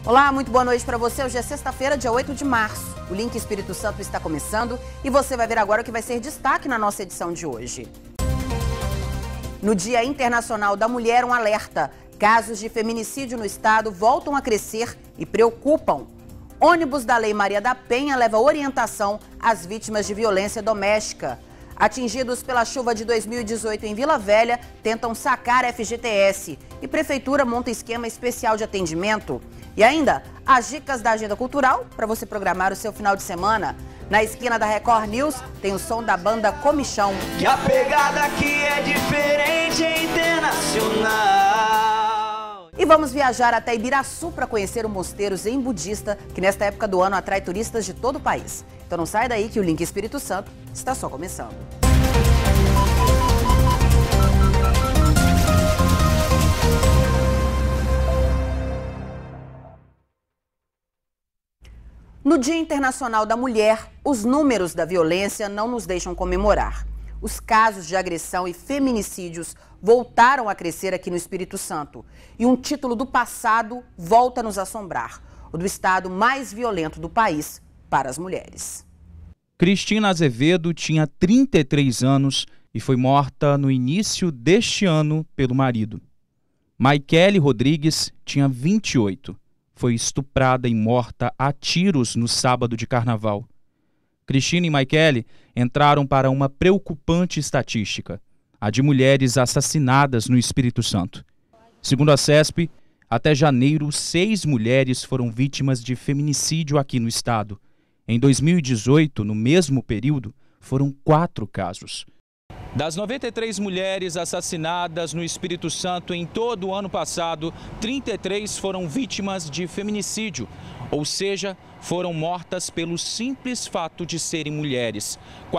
Olá, muito boa noite para você. Hoje é sexta-feira, dia 8 de março. O Link Espírito Santo está começando e você vai ver agora o que vai ser destaque na nossa edição de hoje. No Dia Internacional da Mulher, um alerta. Casos de feminicídio no estado voltam a crescer e preocupam. Ônibus da Lei Maria da Penha leva orientação às vítimas de violência doméstica. Atingidos pela chuva de 2018 em Vila Velha, tentam sacar FGTS. E Prefeitura monta esquema especial de atendimento. E ainda, as dicas da agenda cultural para você programar o seu final de semana. Na esquina da Record News, tem o som da banda Comichão. Que a pegada aqui é diferente, é internacional. E vamos viajar até Ibiraçu para conhecer o mosteiro Zen Budista, que nesta época do ano atrai turistas de todo o país. Então não sai daí que o Link Espírito Santo está só começando. No Dia Internacional da Mulher, os números da violência não nos deixam comemorar. Os casos de agressão e feminicídios voltaram a crescer aqui no Espírito Santo. E um título do passado volta a nos assombrar: o do estado mais violento do país para as mulheres. Cristina Azevedo tinha 33 anos e foi morta no início deste ano pelo marido. Maikele Rodrigues tinha 28. Foi estuprada e morta a tiros no sábado de carnaval. Cristina e Maikele entraram para uma preocupante estatística: a de mulheres assassinadas no Espírito Santo. Segundo a CESP, até janeiro, 6 mulheres foram vítimas de feminicídio aqui no estado. Em 2018, no mesmo período, foram 4 casos. Das 93 mulheres assassinadas no Espírito Santo em todo o ano passado, 33 foram vítimas de feminicídio, ou seja, foram mortas pelo simples fato de serem mulheres.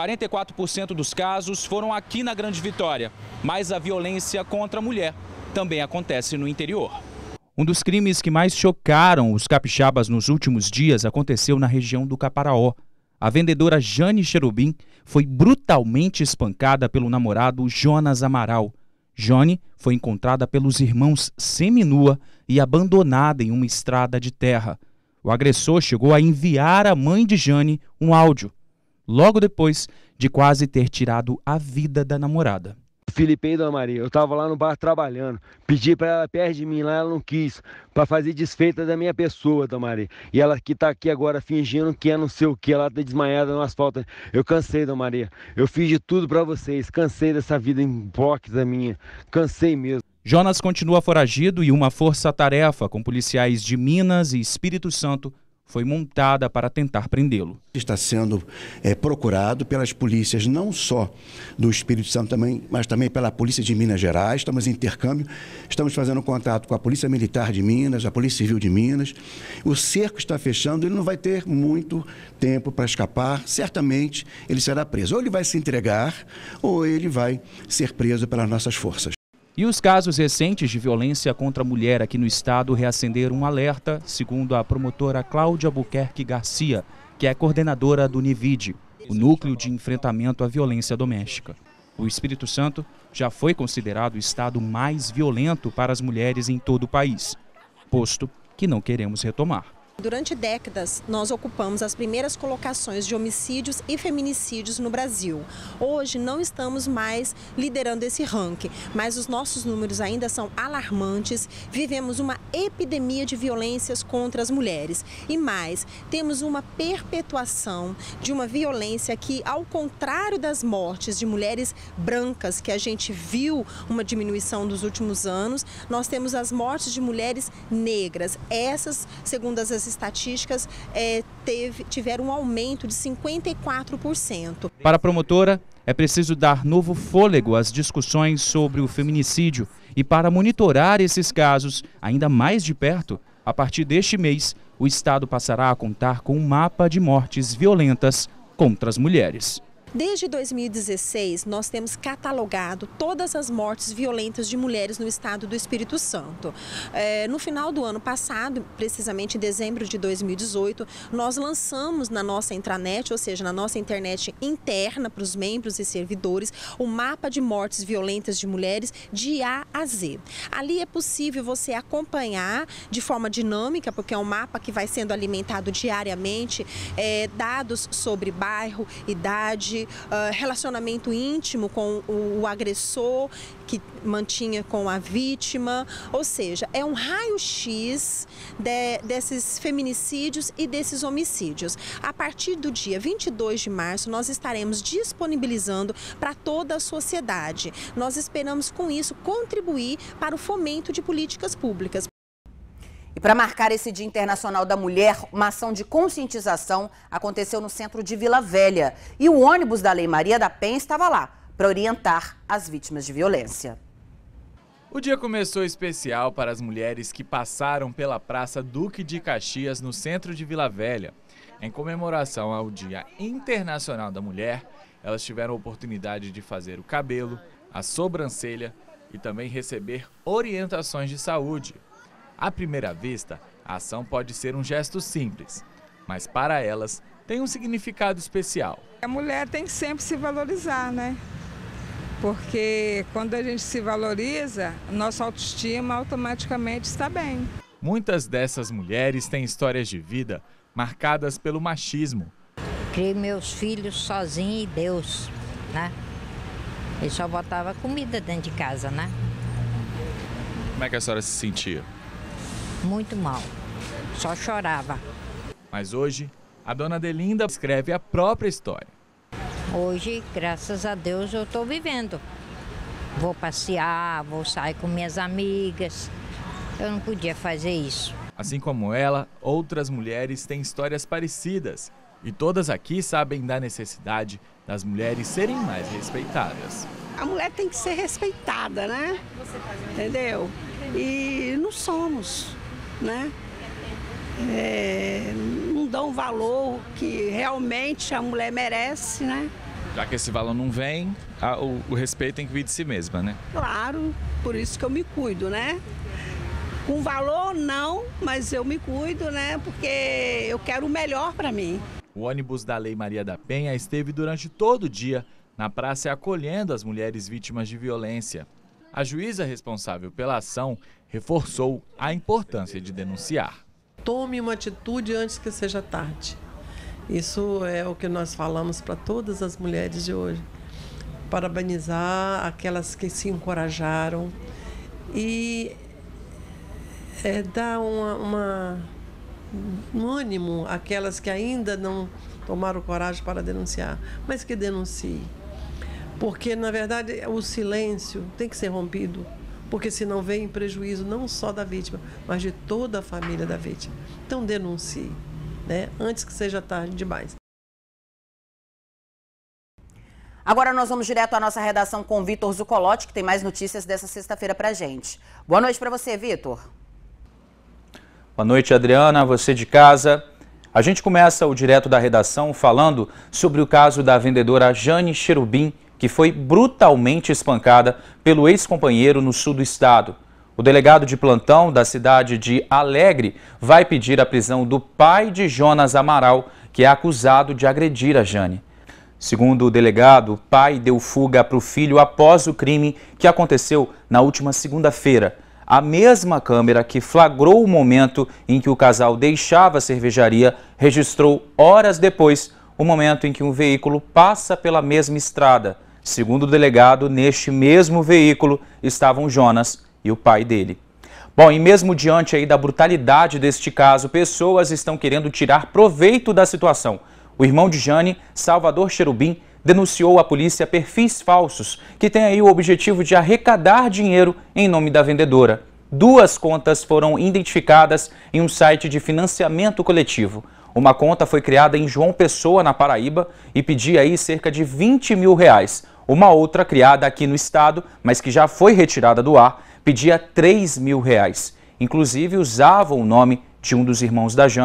44% dos casos foram aqui na Grande Vitória, mas a violência contra a mulher também acontece no interior. Um dos crimes que mais chocaram os capixabas nos últimos dias aconteceu na região do Caparaó. A vendedora Jane Cherubim foi brutalmente espancada pelo namorado Jonas Amaral. Jane foi encontrada pelos irmãos seminua e abandonada em uma estrada de terra. O agressor chegou a enviar à mãe de Jane um áudio, logo depois de quase ter tirado a vida da namorada. Felipe e Dona Maria, eu tava lá no bar trabalhando, pedi para ela perto de mim lá, ela não quis, para fazer desfeita da minha pessoa, Dona Maria. E ela que tá aqui agora fingindo que é não sei o que, ela tá desmaiada no asfalto. Eu cansei, Dona Maria, eu fiz de tudo para vocês, cansei dessa vida hipócrita minha, cansei mesmo. Jonas continua foragido e uma força-tarefa com policiais de Minas e Espírito Santo foi montada para tentar prendê-lo. Está sendo procurado pelas polícias não só do Espírito Santo, mas também pela Polícia de Minas Gerais. Estamos em intercâmbio, estamos fazendo contato com a Polícia Militar de Minas, a Polícia Civil de Minas. O cerco está fechando, ele não vai ter muito tempo para escapar. Certamente ele será preso. Ou ele vai se entregar, ou ele vai ser preso pelas nossas forças. E os casos recentes de violência contra a mulher aqui no estado reacenderam um alerta, segundo a promotora Cláudia Albuquerque Garcia, que é coordenadora do NIVID, o Núcleo de Enfrentamento à Violência Doméstica. O Espírito Santo já foi considerado o estado mais violento para as mulheres em todo o país, posto que não queremos retomar. Durante décadas, nós ocupamos as primeiras colocações de homicídios e feminicídios no Brasil. Hoje não estamos mais liderando esse ranking, mas os nossos números ainda são alarmantes. Vivemos uma epidemia de violências contra as mulheres. E mais, temos uma perpetuação de uma violência que, ao contrário das mortes de mulheres brancas, que a gente viu uma diminuição nos últimos anos, nós temos as mortes de mulheres negras. Essas, segundo as estatísticas, tiveram um aumento de 54%. Para a promotora, é preciso dar novo fôlego às discussões sobre o feminicídio e para monitorar esses casos ainda mais de perto, a partir deste mês, o estado passará a contar com um mapa de mortes violentas contra as mulheres. Desde 2016, nós temos catalogado todas as mortes violentas de mulheres no estado do Espírito Santo. No final do ano passado, precisamente em dezembro de 2018, nós lançamos na nossa intranet, ou seja, na nossa internet interna para os membros e servidores, o mapa de mortes violentas de mulheres de A a Z. Ali é possível você acompanhar de forma dinâmica, porque é um mapa que vai sendo alimentado diariamente, dados sobre bairro, idade, relacionamento íntimo com o agressor que mantinha com a vítima, ou seja, é um raio-x desses feminicídios e desses homicídios. A partir do dia 22 de março, nós estaremos disponibilizando para toda a sociedade. Nós esperamos, com isso, contribuir para o fomento de políticas públicas. E para marcar esse Dia Internacional da Mulher, uma ação de conscientização aconteceu no centro de Vila Velha. E o ônibus da Lei Maria da Penha estava lá para orientar as vítimas de violência. O dia começou especial para as mulheres que passaram pela Praça Duque de Caxias, no centro de Vila Velha. Em comemoração ao Dia Internacional da Mulher, elas tiveram a oportunidade de fazer o cabelo, a sobrancelha e também receber orientações de saúde. À primeira vista, a ação pode ser um gesto simples, mas para elas tem um significado especial. A mulher tem que sempre se valorizar, né? Porque quando a gente se valoriza, nossa autoestima automaticamente está bem. Muitas dessas mulheres têm histórias de vida marcadas pelo machismo. Criei meus filhos sozinha e Deus, né? Ele só botava comida dentro de casa, né? Como é que a senhora se sentia? Muito mal, só chorava. Mas hoje, a dona Delinda escreve a própria história. Hoje, graças a Deus, eu estou vivendo. Vou passear, vou sair com minhas amigas. Eu não podia fazer isso. Assim como ela, outras mulheres têm histórias parecidas. E todas aqui sabem da necessidade das mulheres serem mais respeitadas. A mulher tem que ser respeitada, né? Entendeu? E não somos, né? Não dão o valor que realmente a mulher merece, né? Já que esse valor não vem, o respeito tem que vir de si mesma, né? Claro, por isso que eu me cuido, né? Com valor não, mas eu me cuido, né? Porque eu quero o melhor para mim. O ônibus da Lei Maria da Penha esteve durante todo o dia na praça acolhendo as mulheres vítimas de violência. A juíza responsável pela ação reforçou a importância de denunciar. Tome uma atitude antes que seja tarde. Isso é o que nós falamos para todas as mulheres de hoje. Parabenizar aquelas que se encorajaram e dar um ânimo àquelas que ainda não tomaram coragem para denunciar, mas que denunciem. Porque, na verdade, o silêncio tem que ser rompido, porque senão vem prejuízo não só da vítima, mas de toda a família da vítima. Então denuncie, né? Antes que seja tarde demais. Agora nós vamos direto à nossa redação com o Vitor Zucolotti, que tem mais notícias dessa sexta-feira pra gente. Boa noite para você, Vitor. Boa noite, Adriana, você de casa. A gente começa o direto da redação falando sobre o caso da vendedora Jane Cherubim, que foi brutalmente espancada pelo ex-companheiro no sul do estado. O delegado de plantão da cidade de Alegre vai pedir a prisão do pai de Jonas Amaral, que é acusado de agredir a Jane. Segundo o delegado, o pai deu fuga para o filho após o crime que aconteceu na última segunda-feira. A mesma câmera que flagrou o momento em que o casal deixava a cervejaria registrou horas depois o momento em que um veículo passa pela mesma estrada. Segundo o delegado, neste mesmo veículo estavam Jonas e o pai dele. Bom, e mesmo diante aí da brutalidade deste caso, pessoas estão querendo tirar proveito da situação. O irmão de Jane, Salvador Cherubim, denunciou à polícia perfis falsos que têm aí o objetivo de arrecadar dinheiro em nome da vendedora. 2 contas foram identificadas em um site de financiamento coletivo. Uma conta foi criada em João Pessoa, na Paraíba, e pedia aí cerca de R$20 mil. Uma outra criada aqui no estado, mas que já foi retirada do ar, pedia R$3 mil. Inclusive usava o nome de um dos irmãos da Jane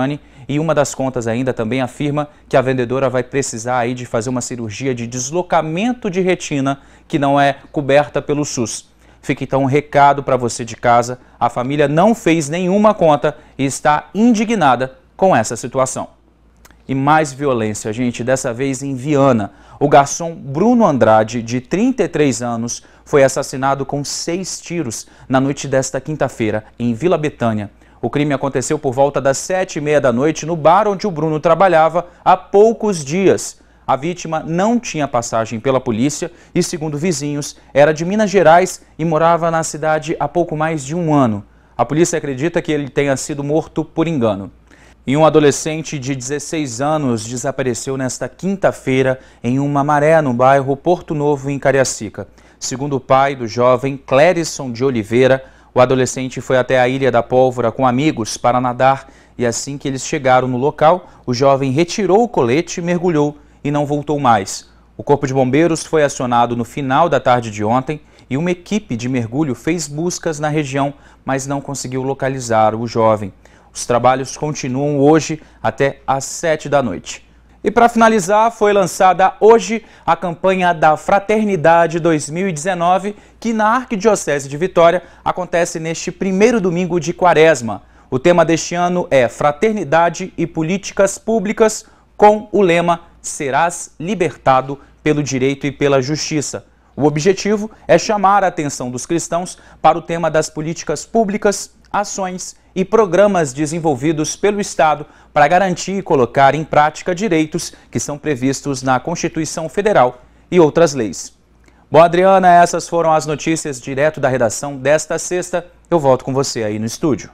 e uma das contas ainda também afirma que a vendedora vai precisar aí de fazer uma cirurgia de deslocamento de retina que não é coberta pelo SUS. Fica então um recado para você de casa, a família não fez nenhuma conta e está indignada com essa situação. E mais violência, gente, dessa vez em Viana. O garçom Bruno Andrade, de 33 anos, foi assassinado com 6 tiros na noite desta quinta-feira, em Vila Betânia. O crime aconteceu por volta das 7h30 da noite no bar onde o Bruno trabalhava há poucos dias. A vítima não tinha passagem pela polícia e, segundo vizinhos, era de Minas Gerais e morava na cidade há pouco mais de um ano. A polícia acredita que ele tenha sido morto por engano. E um adolescente de 16 anos desapareceu nesta quinta-feira em uma maré no bairro Porto Novo, em Cariacica. Segundo o pai do jovem, Clérisson de Oliveira, o adolescente foi até a Ilha da Pólvora com amigos para nadar e assim que eles chegaram no local, o jovem retirou o colete, mergulhou e não voltou mais. O Corpo de Bombeiros foi acionado no final da tarde de ontem e uma equipe de mergulho fez buscas na região, mas não conseguiu localizar o jovem. Os trabalhos continuam hoje até às 7 da noite. E para finalizar, foi lançada hoje a campanha da Fraternidade 2019, que na Arquidiocese de Vitória acontece neste primeiro domingo de Quaresma. O tema deste ano é Fraternidade e Políticas Públicas, com o lema Serás libertado pelo direito e pela justiça. O objetivo é chamar a atenção dos cristãos para o tema das políticas públicas, ações e programas desenvolvidos pelo Estado para garantir e colocar em prática direitos que são previstos na Constituição Federal e outras leis. Bom, Adriana, essas foram as notícias direto da redação desta sexta. Eu volto com você aí no estúdio.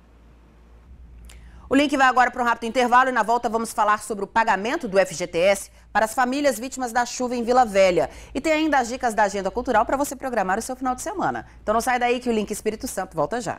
O link vai agora para um rápido intervalo e na volta vamos falar sobre o pagamento do FGTS para as famílias vítimas da chuva em Vila Velha. E tem ainda as dicas da agenda cultural para você programar o seu final de semana. Então não sai daí que o Link Espírito Santo volta já.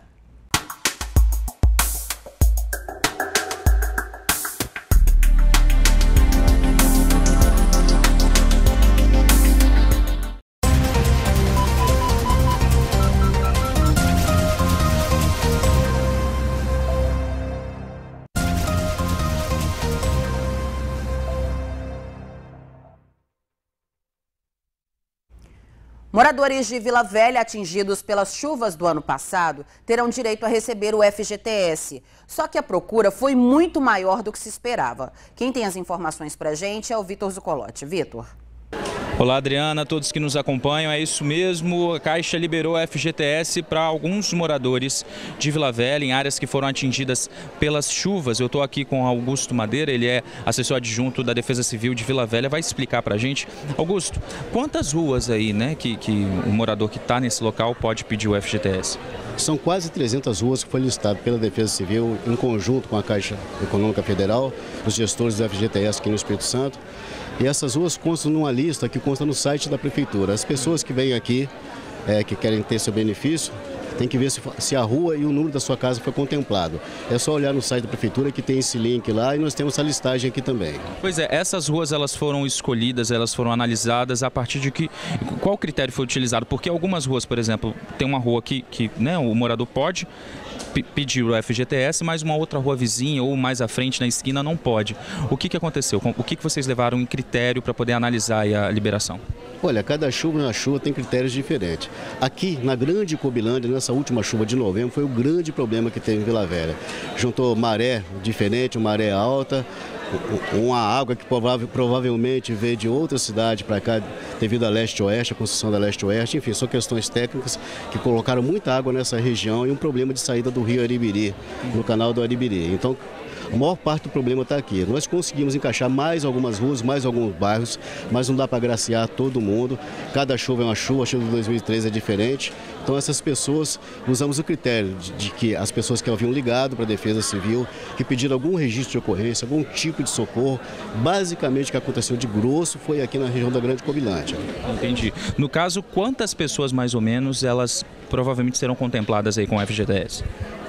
Moradores de Vila Velha atingidos pelas chuvas do ano passado terão direito a receber o FGTS. Só que a procura foi muito maior do que se esperava. Quem tem as informações pra gente é o Vitor Zucolotti. Vitor. Olá, Adriana, todos que nos acompanham, é isso mesmo, a Caixa liberou a FGTS para alguns moradores de Vila Velha, em áreas que foram atingidas pelas chuvas. Eu estou aqui com Augusto Madeira, ele é assessor adjunto da Defesa Civil de Vila Velha, vai explicar para a gente. Augusto, quantas ruas aí, né, que o morador que está nesse local pode pedir o FGTS? São quase 300 ruas que foi listado pela Defesa Civil, em conjunto com a Caixa Econômica Federal, os gestores do FGTS aqui no Espírito Santo. E essas ruas constam numa lista que consta no site da Prefeitura. As pessoas que vêm aqui, que querem ter seu benefício, tem que ver se a rua e o número da sua casa foi contemplado. É só olhar no site da Prefeitura que tem esse link lá e nós temos essa listagem aqui também. Pois é, essas ruas elas foram escolhidas, elas foram analisadas a partir de que... Qual critério foi utilizado? Porque algumas ruas, por exemplo, tem uma rua que né, o morador pode pedir o FGTS, mas uma outra rua vizinha ou mais à frente na esquina não pode. O que aconteceu? O que vocês levaram em critério para poder analisar a liberação? Olha, cada chuva na chuva tem critérios diferentes. Aqui na Grande Cobilândia, nessa última chuva de novembro, foi o grande problema que teve em Vila Velha. Juntou maré diferente, maré alta, uma água que provavelmente veio de outra cidade para cá devido à leste-oeste, a construção da leste-oeste, enfim, são questões técnicas que colocaram muita água nessa região e um problema de saída do rio Aribiri, no canal do Aribiri. Então, a maior parte do problema está aqui. Nós conseguimos encaixar mais algumas ruas, mais alguns bairros, mas não dá para agraciar todo mundo. Cada chuva é uma chuva, a chuva de 2013 é diferente. Então essas pessoas, usamos o critério de que as pessoas que haviam ligado para a Defesa Civil, que pediram algum registro de ocorrência, algum tipo de socorro, basicamente o que aconteceu de grosso foi aqui na região da Grande Cobilândia. Entendi. No caso, quantas pessoas mais ou menos elas provavelmente serão contempladas aí com o FGTS?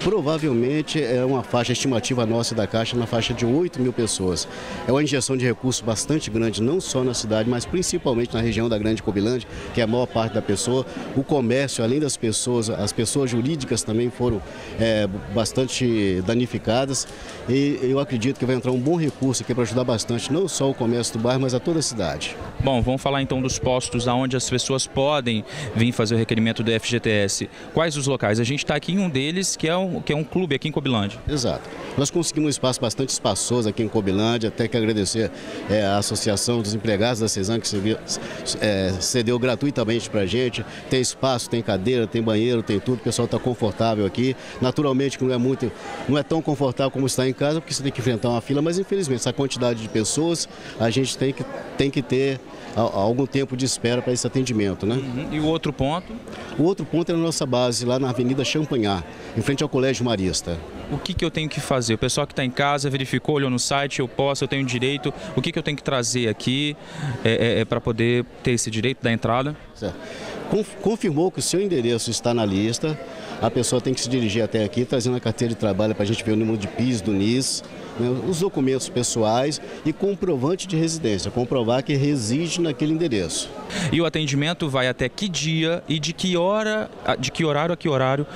Provavelmente é uma faixa estimativa nossa da Caixa na faixa de 8 mil pessoas. É uma injeção de recursos bastante grande, não só na cidade, mas principalmente na região da Grande Cobilândia, que é a maior parte da pessoa. O comércio, além das pessoas, as pessoas jurídicas também foram bastante danificadas. E eu acredito que vai entrar um bom recurso aqui para ajudar bastante, não só o comércio do bairro, mas a toda a cidade. Bom, vamos falar então dos postos onde as pessoas podem vir fazer o requerimento do FGTS. Quais os locais? A gente está aqui em um deles, que é um clube aqui em Cobilândia. Exato. Nós conseguimos um espaço bastante espaçoso aqui em Cobilândia, até que agradecer a Associação dos Empregados da CESAM, que cedeu gratuitamente para a gente. Tem espaço, tem cadeira, tem banheiro, tem tudo, o pessoal está confortável aqui. Naturalmente que não é tão confortável como estar em casa, porque você tem que enfrentar uma fila, mas infelizmente essa quantidade de pessoas, a gente tem que ter algum tempo de espera para esse atendimento, né? E o outro ponto? O outro ponto é na nossa base, lá na Avenida Champagnat, em frente ao Colégio Marista. O que eu tenho que fazer? O pessoal que está em casa verificou, olhou no site, eu tenho direito. O que eu tenho que trazer aqui para poder ter esse direito da entrada? Certo. Confirmou que o seu endereço está na lista, a pessoa tem que se dirigir até aqui, trazendo a carteira de trabalho para a gente ver o número de PIS, do NIS, né, os documentos pessoais e comprovante de residência, comprovar que reside naquele endereço. E o atendimento vai até que dia e de que horário a que horário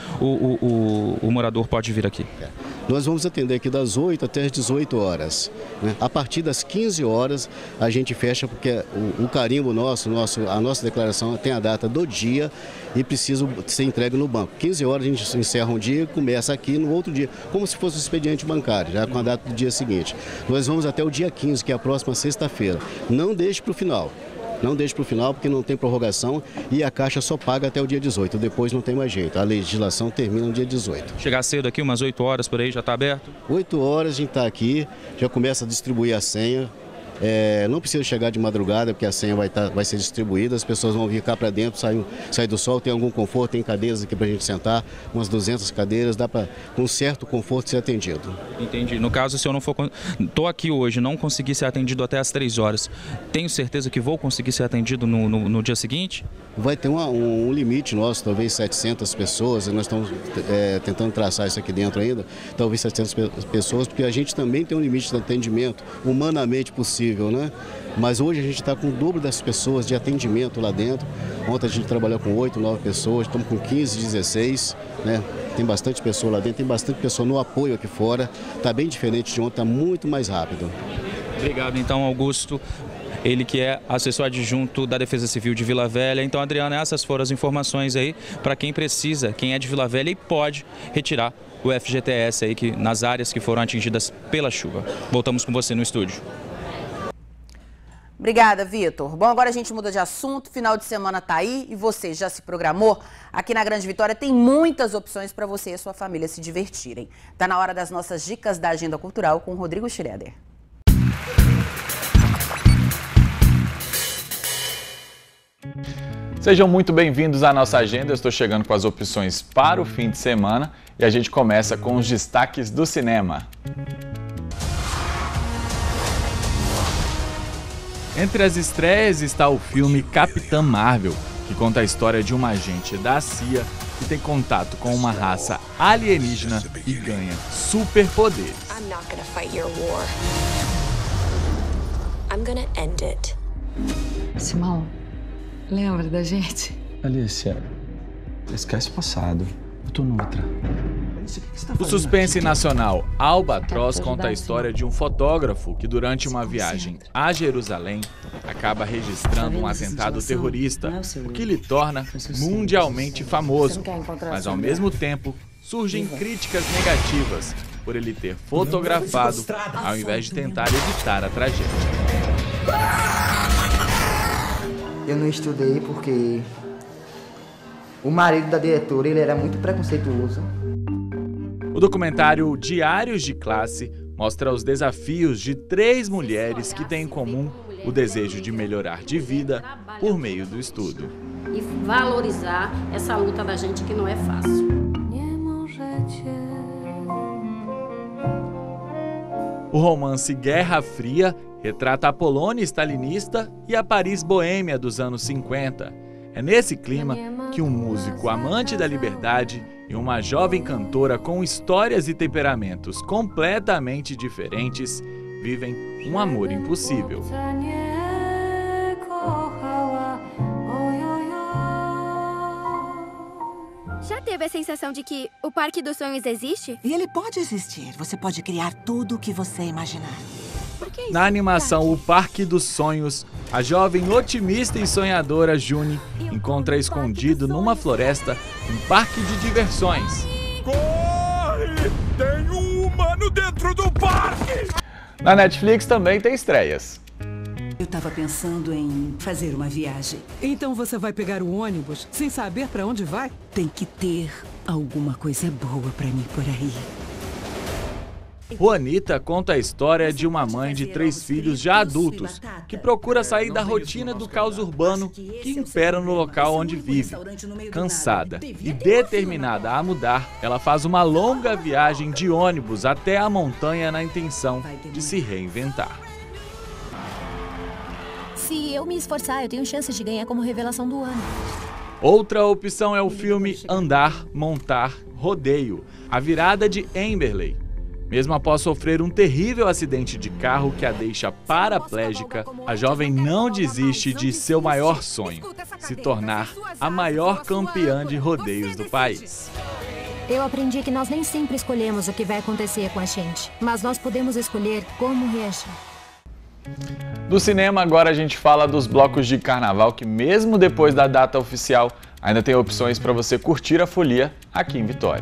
o morador pode vir aqui? Nós vamos atender aqui das 8 até as 18 horas. Né? A partir das 15 horas a gente fecha, porque o carimbo a nossa declaração tem a data do dia e precisa ser entregue no banco. 15 horas a gente encerra um dia e começa aqui no outro dia, como se fosse um expediente bancário, já com a data do dia seguinte. Nós vamos até o dia 15, que é a próxima sexta-feira. Não deixe para o final. Não deixe para o final, porque não tem prorrogação e a Caixa só paga até o dia 18. Depois não tem mais jeito. A legislação termina no dia 18. Chegar cedo aqui, umas 8 horas por aí, já está aberto? 8 horas a gente está aqui, já começa a distribuir a senha. Não precisa chegar de madrugada, porque a senha vai ser distribuída, as pessoas vão vir cá para dentro, sair do sol, tem algum conforto, tem cadeiras aqui para a gente sentar, umas 200 cadeiras, dá para com certo conforto ser atendido. Entendi. No caso, se eu não for... Estou aqui hoje, não consegui ser atendido até às 3 horas, tenho certeza que vou conseguir ser atendido no dia seguinte? Vai ter um limite nosso, talvez 700 pessoas, nós estamos tentando traçar isso aqui dentro ainda, talvez 700 pessoas, porque a gente também tem um limite de atendimento humanamente possível. Né? Mas hoje a gente está com o dobro das pessoas de atendimento lá dentro. Ontem a gente trabalhou com 8, 9 pessoas, estamos com 15, 16, né? Tem bastante pessoa lá dentro, tem bastante pessoa no apoio aqui fora. Está bem diferente de ontem, está muito mais rápido. Obrigado então, Augusto. Ele que é assessor adjunto da Defesa Civil de Vila Velha. Então, Adriana, essas foram as informações aí para quem precisa, quem é de Vila Velha e pode retirar o FGTS aí nas áreas que foram atingidas pela chuva. Voltamos com você no estúdio. Obrigada, Vitor. Bom, agora a gente muda de assunto, final de semana tá aí e você já se programou? Aqui na Grande Vitória tem muitas opções para você e a sua família se divertirem. Tá na hora das nossas dicas da agenda cultural com o Rodrigo Schroeder. Sejam muito bem-vindos à nossa agenda. Eu estou chegando com as opções para o fim de semana e a gente começa com os destaques do cinema. Entre as estreias está o filme Capitã Marvel, que conta a história de uma agente da CIA que tem contato com uma raça alienígena e ganha superpoderes. I'm not gonna fight your war. I'm gonna end it. Simão, lembra da gente? Alicia, esquece o passado. Eu tô noutra. O suspense nacional Albatroz conta a história de um fotógrafo que durante uma viagem a Jerusalém acaba registrando um atentado terrorista, o que lhe torna mundialmente famoso. Mas ao mesmo tempo surgem críticas negativas por ele ter fotografado ao invés de tentar evitar a tragédia. Eu não estudei porque o marido da diretora ele era muito preconceituoso. O documentário Diários de Classe mostra os desafios de 3 mulheres que têm em comum o desejo de melhorar de vida por meio do estudo. E valorizar essa luta da gente que não é fácil. O romance Guerra Fria retrata a Polônia stalinista e a Paris boêmia dos anos 50. É nesse clima que um músico amante da liberdade e uma jovem cantora com histórias e temperamentos completamente diferentes vivem um amor impossível. Já teve a sensação de que o Parque dos Sonhos existe? E ele pode existir. Você pode criar tudo o que você imaginar. Na animação O Parque dos Sonhos, a jovem otimista e sonhadora Juni encontra escondido numa floresta um parque de diversões. Corre! Tem um humano dentro do parque! Na Netflix também tem estreias. Eu estava pensando em fazer uma viagem. Então você vai pegar o ônibus sem saber para onde vai? Tem que ter alguma coisa boa para mim por aí. Juanita conta a história de uma mãe de 3 filhos já adultos que procura sair da rotina do caos urbano que impera no local onde vive. Cansada e determinada a mudar, ela faz uma longa viagem de ônibus até a montanha na intenção de se reinventar. Se eu me esforçar, eu tenho chances de ganhar como revelação do ano. Outra opção é o filme Andar, Montar, Rodeio, a virada de Amberley. Mesmo após sofrer um terrível acidente de carro que a deixa paraplégica, a jovem não desiste de seu maior sonho, se tornar a maior campeã de rodeios do país. Eu aprendi que nós nem sempre escolhemos o que vai acontecer com a gente, mas nós podemos escolher como reagir. Do cinema, agora a gente fala dos blocos de carnaval que, mesmo depois da data oficial, ainda tem opções para você curtir a folia aqui em Vitória.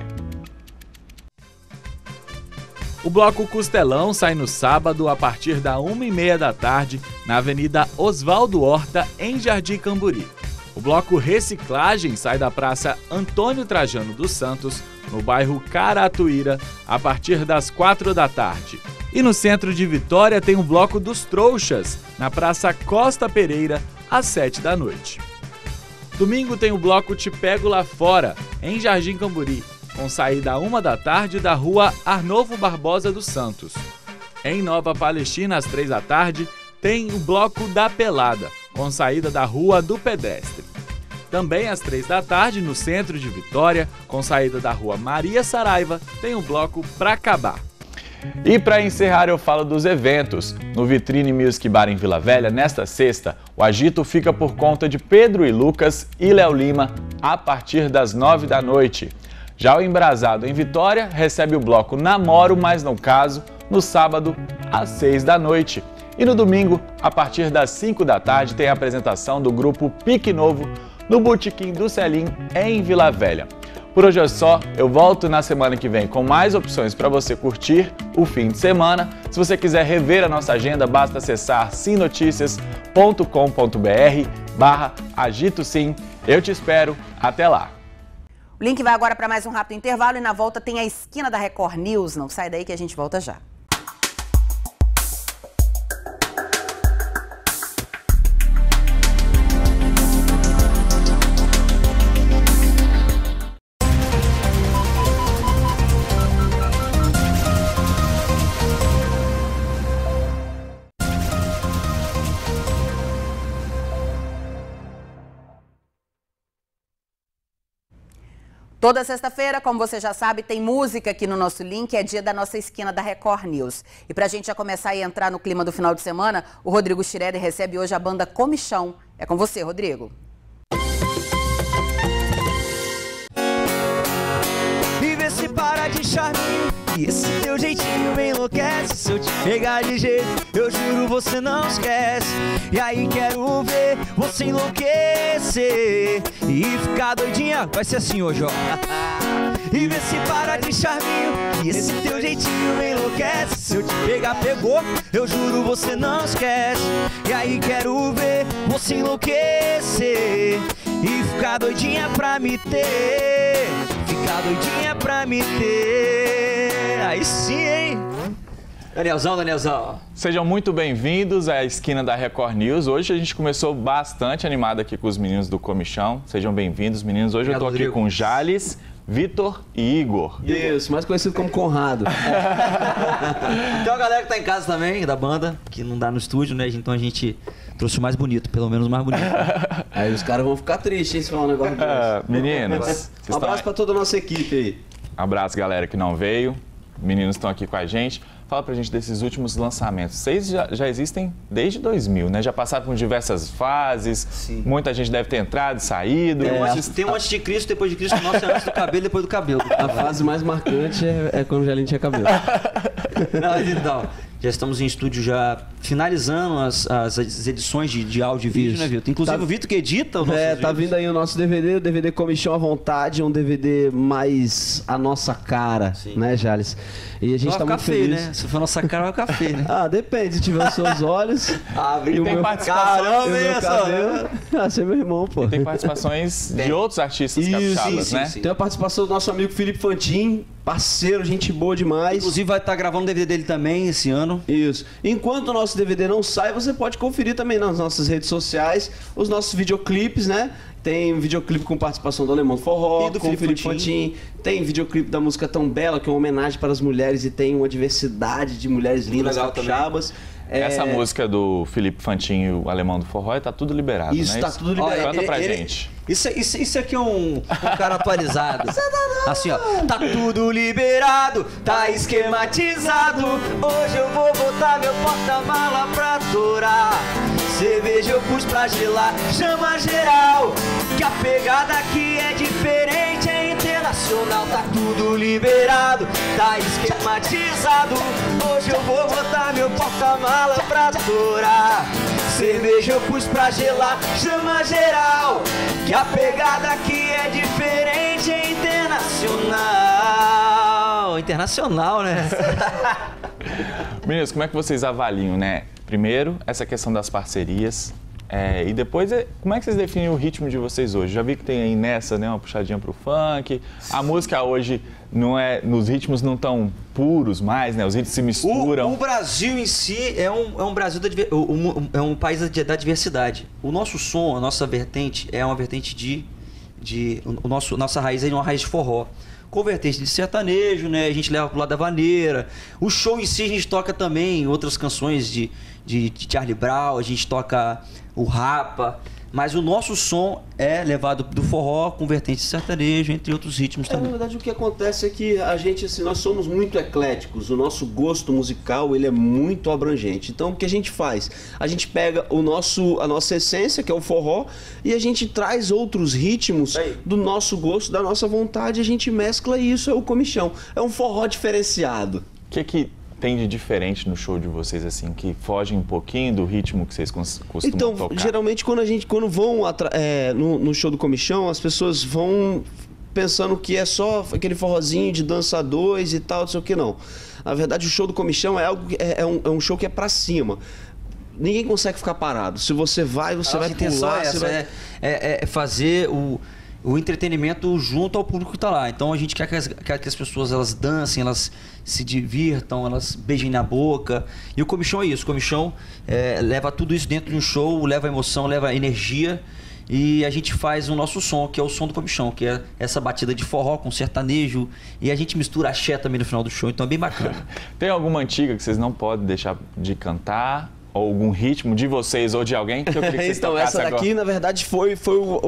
O Bloco Costelão sai no sábado a partir da 1h30 da tarde na Avenida Oswaldo Horta, em Jardim Camburi. O Bloco Reciclagem sai da Praça Antônio Trajano dos Santos, no bairro Caratuíra, a partir das 4 da tarde. E no centro de Vitória tem o Bloco dos Trouxas, na Praça Costa Pereira, às 7 da noite. Domingo tem o Bloco Te Pego Lá Fora, em Jardim Camburi, com saída à 1 da tarde da Rua Arnovo Barbosa dos Santos. Em Nova Palestina, às 3 da tarde, tem o Bloco da Pelada, com saída da Rua do Pedestre. Também às 3 da tarde, no centro de Vitória, com saída da Rua Maria Saraiva, tem o Bloco Pra Acabar. E para encerrar eu falo dos eventos. No Vitrine Music Bar em Vila Velha, nesta sexta, o agito fica por conta de Pedro e Lucas e Léo Lima a partir das 9 da noite. Já o Embrasado em Vitória recebe o bloco Namoro, mas não caso, no sábado às 6 da noite. E no domingo, a partir das 5 da tarde, tem a apresentação do grupo Pique Novo no Botequim do Celim em Vila Velha. Por hoje é só, eu volto na semana que vem com mais opções para você curtir o fim de semana. Se você quiser rever a nossa agenda, basta acessar simnoticias.com.br/agitosim. Eu te espero, até lá! O link vai agora para mais um rápido intervalo e na volta tem a esquina da Record News. Não sai daí que a gente volta já. Toda sexta-feira, como você já sabe, tem música aqui no nosso link, é dia da nossa esquina da Record News. E pra gente já começar a entrar no clima do final de semana, o Rodrigo Schroeder recebe hoje a banda Comichão. É com você, Rodrigo. E vê se para de charminho, e esse teu jeitinho me enlouquece. Se eu te pegar de jeito, eu juro você não esquece. E aí quero ver você enlouquecer e ficar doidinha, vai ser assim hoje, ó. E vê se para de charminho, que esse teu jeitinho me enlouquece. Se eu te pegar, pegou, eu juro você não esquece. E aí quero ver você enlouquecer e ficar doidinha pra me ter. Ficar doidinha pra me ter. Aí sim, hein? Danielzão. Sejam muito bem-vindos à esquina da Record News. Hoje a gente começou bastante animado aqui com os meninos do Comichão. Sejam bem-vindos, meninos. Hoje eu tô aqui com Jales, Vitor e Igor. Isso, mais conhecido como Conrado. Tem uma galera que tá em casa também, da banda, que não dá no estúdio, né? Então a gente Trouxe o mais bonito, pelo menos o mais bonito. Aí os caras vão ficar tristes se falar um negócio desse. Meninos, um abraço pra toda a nossa equipe aí. Abraço, galera que não veio. Meninos estão aqui com a gente. Fala pra gente desses últimos lançamentos. Vocês já existem desde 2000, né? Já passaram por diversas fases. Sim. Muita gente deve ter entrado e saído. Tem um antes de Cristo, depois de Cristo. O nosso é antes do cabelo, depois do cabelo. A fase mais marcante é quando o Gelinho tinha cabelo. Não, então, já estamos em estúdio já finalizando as edições de áudio e vídeo, né, Vitor? Inclusive o Vitor que edita os nossos vídeos. Tá vindo aí o nosso DVD, o DVD Comichão à Vontade, um DVD mais a nossa cara, né, Jales? E a gente tá muito feliz. Né? Se for a nossa cara, vai ficar feio, né? Depende, se tiver os seus olhos. E tem participações. E o meu cabelo. Você é meu irmão, pô. E tem participações de outros artistas capixabas, né? Tem a participação do nosso amigo Felipe Fantin, parceiro, gente boa demais. Inclusive vai estar gravando o DVD dele também esse ano. Isso. Enquanto o nosso DVD não sai, você pode conferir também nas nossas redes sociais os nossos videoclipes, né? Tem videoclipe com participação do Alemão do Forró, do Felipe Fantin. Tem videoclipe da música Tão Bela, que é uma homenagem para as mulheres e tem uma diversidade de mulheres lindas capixabas. Essa música do Felipe Fantin e o Alemão do Forró tá tudo liberado, né? Isso, tá tudo liberado. Canta pra gente. Isso aqui é um cara atualizado. Assim, ó. Tá tudo liberado, tá esquematizado. Hoje eu vou botar meu porta-mala pra torar. Cerveja eu pus pra gelar, chama geral. Que a pegada aqui é diferente, é internacional. Tá tudo liberado, tá esquematizado. Hoje eu vou botar meu porta-mala pra torar. Cerveja eu pus pra gelar, chama geral. Que a pegada aqui é diferente, é internacional. Internacional, né? Meninos, como é que vocês avaliam, né? Primeiro, essa questão das parcerias. E depois, como é que vocês definem o ritmo de vocês hoje? Já vi que tem aí nessa, né, uma puxadinha pro funk. A música hoje nos ritmos não tão puros mais, né? Os ritmos se misturam. O Brasil em si é um Brasil é um país da diversidade. O nosso som, a nossa vertente é uma vertente nossa raiz é uma raiz de forró. Com vertente de sertanejo, né? A gente leva pro lado da vaneira. O show em si a gente toca também outras canções de Charlie Brown, a gente toca o Rapa, mas o nosso som é levado do forró com vertente de sertanejo, entre outros ritmos também. Na verdade, o que acontece é que a gente, assim, nós somos muito ecléticos, o nosso gosto musical, ele é muito abrangente. Então, o que a gente faz? A gente pega a nossa essência, que é o forró, e a gente traz outros ritmos do nosso gosto, da nossa vontade, a gente mescla e isso é o comichão. É um forró diferenciado. O que tem de diferente no show de vocês, assim, que foge um pouquinho do ritmo que vocês costumam tocar? Então, geralmente, quando vão no show do comichão, as pessoas vão pensando que é só aquele forrozinho de dança 2 e tal, não sei o que, não. Na verdade, o show do comichão é um show que é pra cima. Ninguém consegue ficar parado. Se você vai, você vai pular. É fazer o entretenimento junto ao público que está lá. Então a gente quer que as pessoas elas dancem, elas se divirtam, elas beijem na boca. E o comichão é isso. O comichão leva tudo isso dentro de um show, leva emoção, leva energia. E a gente faz o nosso som, que é o som do comichão, que é essa batida de forró com sertanejo. E a gente mistura axé também no final do show, então é bem bacana. Tem alguma antiga que vocês não podem deixar de cantar? Ou algum ritmo de vocês ou de alguém que eu queria que vocês então, essa daqui, agora. Na verdade, foi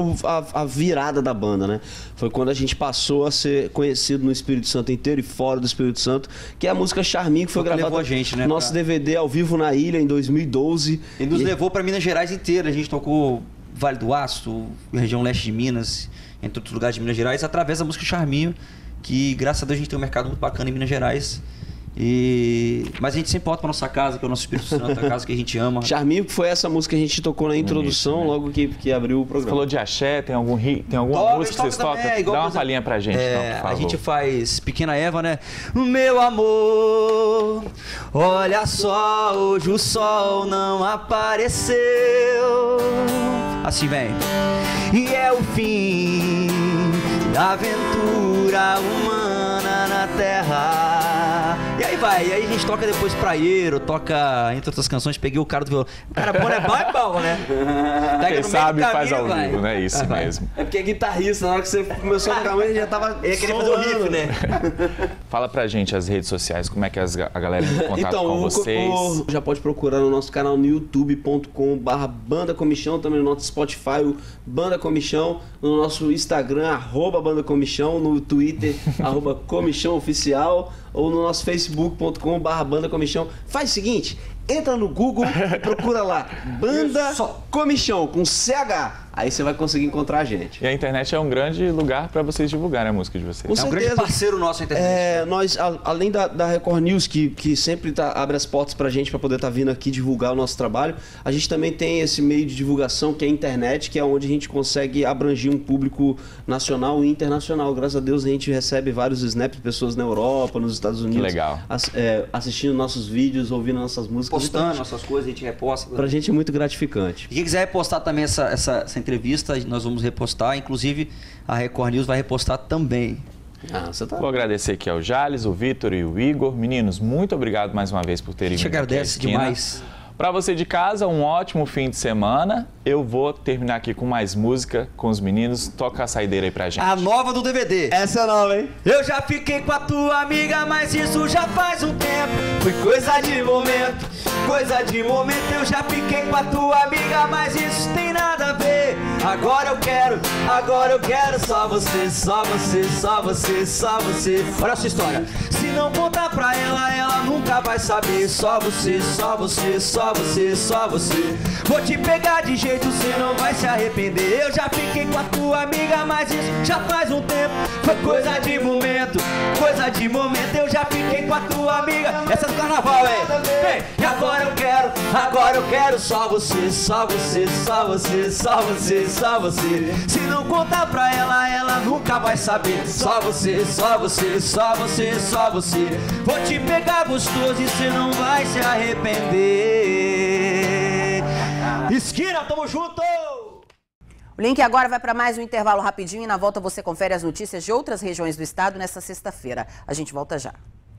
a virada da banda, né? Foi quando a gente passou a ser conhecido no Espírito Santo inteiro e fora do Espírito Santo, que é a música Charminho, que foi gravada a gente, né, nosso DVD ao vivo na ilha em 2012. E nos levou para Minas Gerais inteira. A gente tocou Vale do Aço, região leste de Minas, entre outros lugares de Minas Gerais, através da música Charminho, que graças a Deus a gente tem um mercado muito bacana em Minas Gerais. Mas a gente sempre volta para nossa casa, que é o nosso Espírito Santo, a casa que a gente ama. Charminho, que foi essa música que a gente tocou na introdução, logo que abriu o programa. Você falou de axé, tem alguma música que vocês tocam? Dá uma palhinha pra gente, por favor. A gente faz Pequena Eva, né? Meu amor, olha só, hoje o sol não apareceu. Assim vem. E é o fim da aventura humana na terra. E aí vai. E aí a gente toca depois Praieiro, toca, entre outras canções, peguei o cara do violão. Cara, bom é bom, né? Quem sabe faz ao vivo, né? Isso mesmo. É porque é guitarrista, na hora que você começou a tocar, ele já tava... Ele queria fazer o riff, né? Fala pra gente as redes sociais, como é que a galera entra em contato com vocês? Já pode procurar no nosso canal no youtube.com/Banda Comichão, também no nosso Spotify, o Banda Comichão, no nosso Instagram, @Banda Comichão, no Twitter, @Comichão Oficial, ou no nosso facebook.com/Banda Comichão. Faz o seguinte, entra no Google e procura lá, Banda Comichão, com CH. Aí você vai conseguir encontrar a gente. E a internet é um grande lugar para vocês divulgarem a música de vocês. Com certeza. Um grande parceiro nosso, a internet. Nós, além da Record News, que sempre abre as portas pra gente para poder estar vindo aqui divulgar o nosso trabalho, a gente também tem esse meio de divulgação que é a internet, que é onde a gente consegue abranger um público nacional e internacional. Graças a Deus a gente recebe vários snaps de pessoas na Europa, nos Estados Unidos. Que legal. Assistindo nossos vídeos, ouvindo nossas músicas. Postando nossas coisas, a gente reposta. Pra gente é muito gratificante. E quem quiser repostar também essa entrevista, nós vamos repostar. Inclusive, a Record News vai repostar também. Vou agradecer aqui ao Jales, o Vitor e o Igor. Meninos, muito obrigado mais uma vez por terem vindo. A gente agradece demais. Para você de casa, um ótimo fim de semana. Eu vou terminar aqui com mais música com os meninos. Toca a saideira aí pra gente. A nova do DVD. Essa é nova, hein? Eu já fiquei com a tua amiga, mas isso já faz um tempo. Foi coisa de momento, coisa de momento. Eu já fiquei com a tua amiga, mas isso tem nada a ver. Agora eu quero só você, só você, só você, só você. Olha essa história. Se não contar pra ela, ela nunca vai saber. Só você, só você, só você, só você. Vou te pegar de jeito, você não vai se arrepender. Eu já fiquei com a tua amiga, mas isso já faz um tempo. Foi coisa de momento, coisa de momento. Eu já fiquei com a tua amiga. Essa é do carnaval, hein? E agora eu quero só você, só você, só você, só você, só você. Se não contar pra ela, ela nunca vai saber. Só você, só você, só você, só você. Vou te pegar gostoso e você não vai se arrepender. Esquina, tamo junto! O link agora vai para mais um intervalo rapidinho e na volta você confere as notícias de outras regiões do estado nessa sexta-feira. A gente volta já.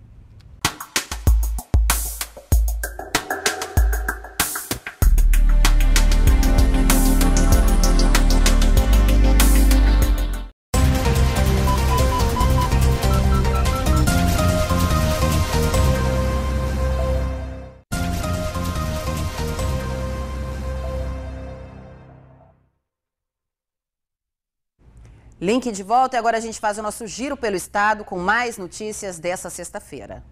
Link de volta e agora a gente faz o nosso giro pelo estado com mais notícias dessa sexta-feira.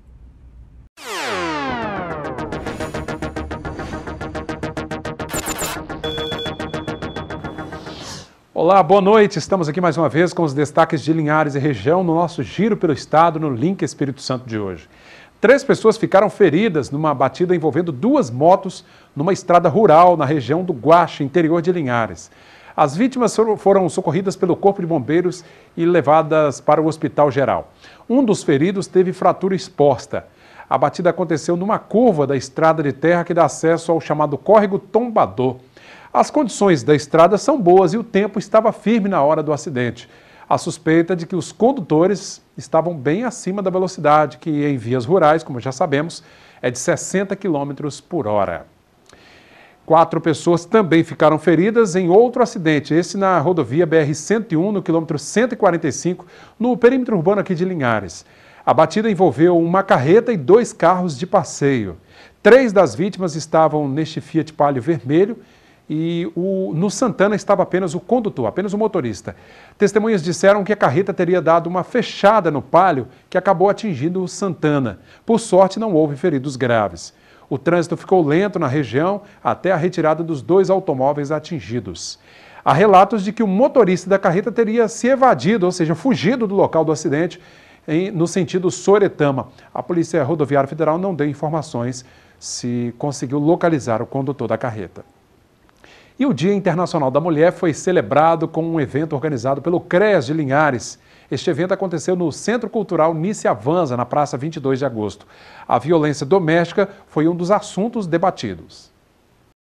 Olá, boa noite. Estamos aqui mais uma vez com os destaques de Linhares e região no nosso giro pelo estado no Link Espírito Santo de hoje. 3 pessoas ficaram feridas numa batida envolvendo 2 motos numa estrada rural na região do Guache, interior de Linhares. As vítimas foram socorridas pelo Corpo de Bombeiros e levadas para o Hospital Geral. Um dos feridos teve fratura exposta. A batida aconteceu numa curva da estrada de terra que dá acesso ao chamado Córrego Tombador. As condições da estrada são boas e o tempo estava firme na hora do acidente. A suspeita de que os condutores estavam bem acima da velocidade, que em vias rurais, como já sabemos, é de 60 km por hora. 4 pessoas também ficaram feridas em outro acidente, esse na rodovia BR-101, no quilômetro 145, no perímetro urbano aqui de Linhares. A batida envolveu uma carreta e 2 carros de passeio. 3 das vítimas estavam neste Fiat Palio vermelho e no Santana estava apenas o condutor, apenas o motorista. Testemunhas disseram que a carreta teria dado uma fechada no Palio que acabou atingindo o Santana. Por sorte, não houve feridos graves. O trânsito ficou lento na região até a retirada dos 2 automóveis atingidos. Há relatos de que o motorista da carreta teria se evadido, ou seja, fugido do local do acidente no sentido Soretama. A Polícia Rodoviária Federal não deu informações se conseguiu localizar o condutor da carreta. E o Dia Internacional da Mulher foi celebrado com um evento organizado pelo CREAS de Linhares. Este evento aconteceu no Centro Cultural Nice Avanza, na Praça 22 de Agosto. A violência doméstica foi um dos assuntos debatidos.